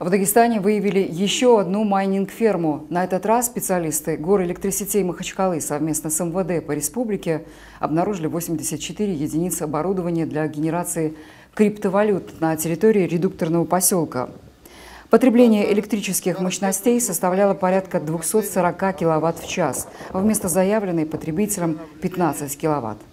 В Дагестане выявили еще одну майнинг-ферму. На этот раз специалисты Горэлектросетей Махачкалы совместно с МВД по республике обнаружили 84 единицы оборудования для генерации криптовалют на территории редукторного поселка. Потребление электрических мощностей составляло порядка 240 киловатт в час, вместо заявленной потребителям 15 киловатт.